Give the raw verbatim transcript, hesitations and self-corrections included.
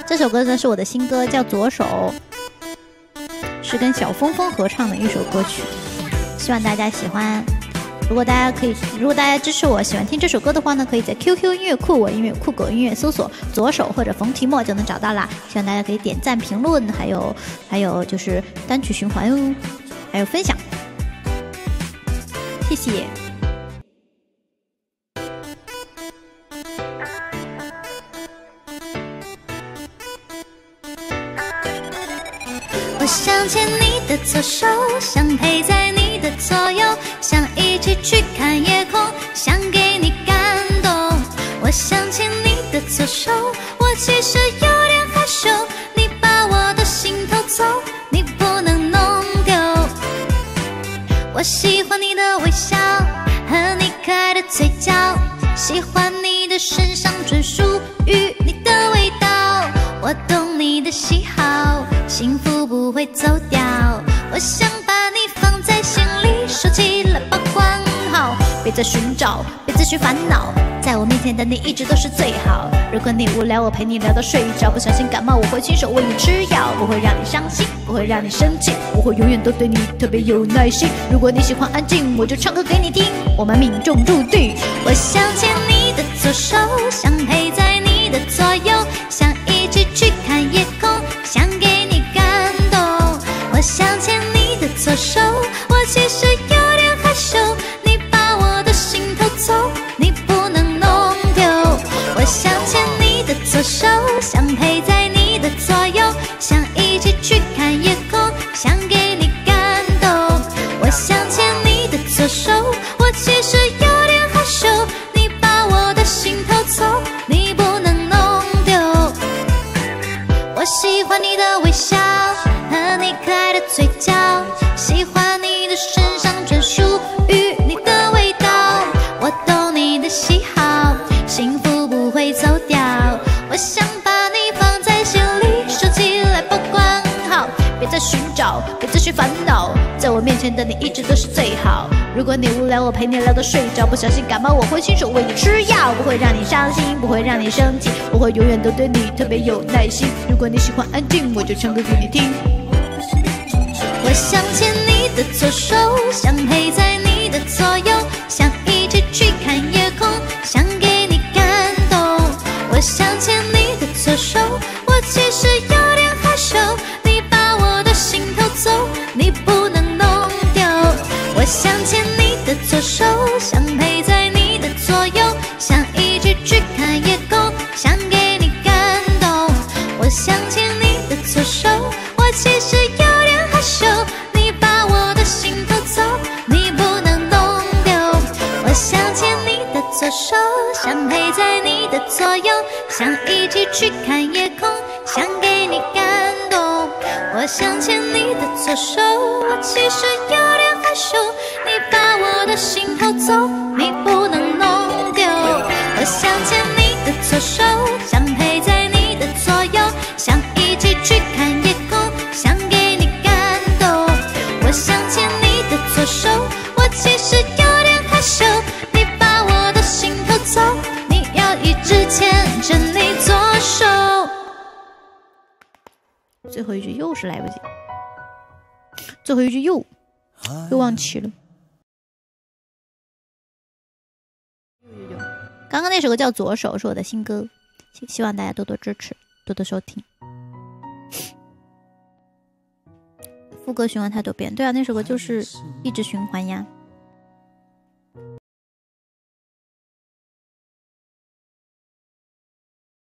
这首歌呢是我的新歌，叫《左手》，是跟小峰峰合唱的一首歌曲，希望大家喜欢。如果大家可以，如果大家支持我，喜欢听这首歌的话呢，可以在 Q Q 音乐库、我音乐、酷狗音乐搜索“左手”或者冯提莫就能找到啦。希望大家可以点赞、评论，还有还有就是单曲循环哦，还有分享，谢谢。 我想牵你的左手，想陪在你的左右，想一起去看夜空，想给你感动。我想牵你的左手，我其实有点害羞，你把我的心偷走，你不能弄丢。我喜欢你的微笑和你可爱的嘴角，喜欢你的身上专属于你的味道。我懂你的喜好，幸福不会走掉。我想把你放在心里，收起来保管好。别再寻找，别再去烦恼，在我面前的你一直都是最好。如果你无聊，我陪你聊到睡着。不小心感冒，我会亲手为你吃药，不会让你伤心，不会让你生气，我会永远都对你特别有耐心。如果你喜欢安静，我就唱歌给你听，我们命中注定。我想牵你的左手，想陪在你的左右，想一起去看夜空，想给你感动。我想牵你的左手，我其实有点害羞，你把我的心偷走，你不能弄丢。我想牵你的左手，想陪在你的左右，想一起去看夜空，想给你感动。我想牵你的左手，我其实有点害羞，你把我的心偷走，你不能弄丢。我喜欢你的微笑和你可爱的嘴角，喜欢你的身上专属于你的味道。我懂你的喜好，幸福不会走掉。我想把你放在心里，收起来保管好。别再寻找，别再去烦恼，在我面前的你一直都是最好。如果你无聊，我陪你聊到睡着。不小心感冒，我会亲手为你吃药，不会让你伤心，不会让你生气，我会永远都对你特别有耐心。如果你喜欢安静，我就唱歌给你听。我想牵你的左手，想陪在你的左右，想一起去看夜空，想给你感动。我想牵你的左手，我其实有点害羞，你把我的心偷走，你不能弄丢。我想牵你的左手，想陪在你的左右，想一起去看夜空，想给你感动。我想牵你的左手，我其实有点害羞，你把我的心偷走，你不能弄丢。我想牵你的左手，想陪在你的左右，想一起去看夜空，想给你感动。我想牵你的左手，我其实有点害羞，你把我的心偷走，你不能弄丢。我想牵你的左手，想陪在你的左右，想一起去看夜空，想给你感动。我想牵你的左手，我其实有点害羞，你把我的心偷走，你要一直牵着你左手。 最后一句又是来不及，最后一句又又忘记了。刚刚那首歌叫《左手》，是我的新歌，希希望大家多多支持，多多收听。副歌循环太多遍，对啊，那首歌就是一直循环呀。